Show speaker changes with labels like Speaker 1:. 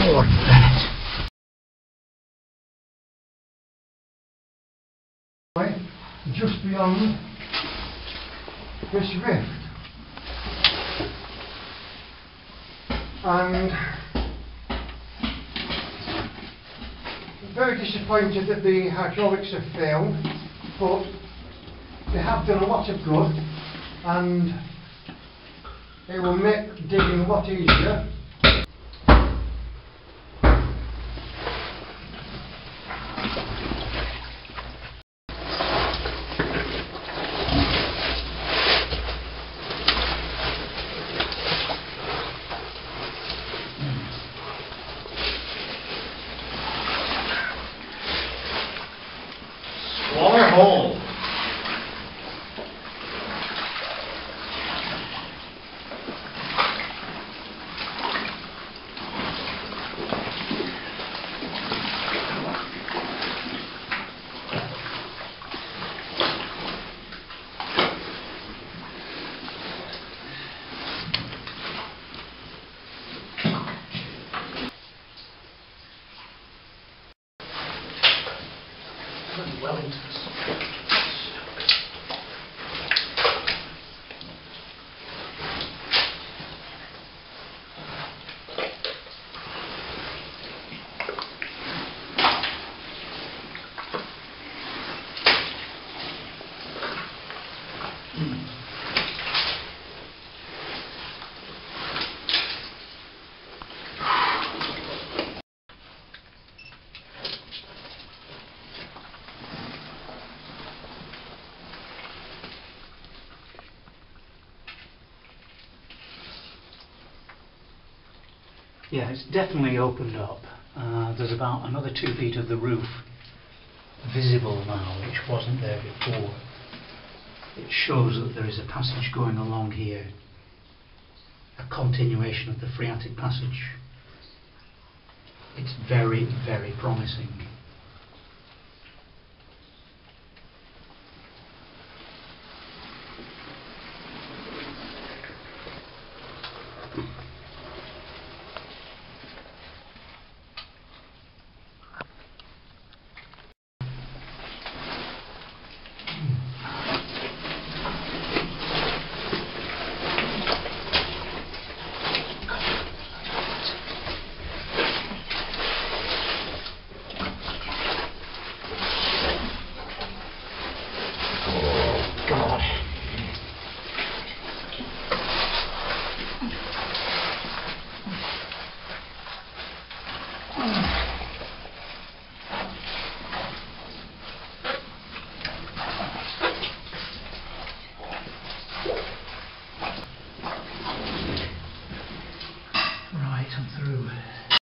Speaker 1: Lord Bennett.
Speaker 2: Just beyond this rift, and very disappointed that the hydraulics have failed, but they have done a lot of good and they will make digging a lot easier.
Speaker 1: Squalor Hole. Wellingtons.
Speaker 3: Yeah, it's definitely opened up. There's about another 2 feet of the roof visible now, which wasn't there before. It shows that there is a passage going along here, a continuation of the phreatic passage. It's very, very promising.